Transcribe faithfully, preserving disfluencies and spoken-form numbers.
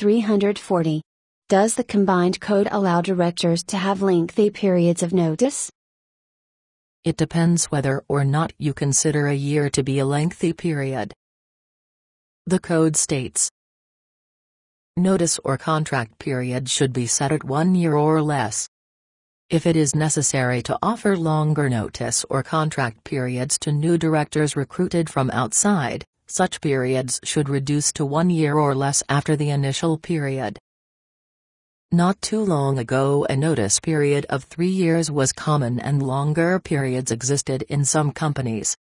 three hundred forty. Does the combined code allow directors to have lengthy periods of notice? It depends whether or not you consider a year to be a lengthy period. The code states, notice or contract period should be set at one year or less. If it is necessary to offer longer notice or contract periods to new directors recruited from outside, such periods should reduce to one year or less after the initial period. Not too long ago, a notice period of three years was common and longer periods existed in some companies.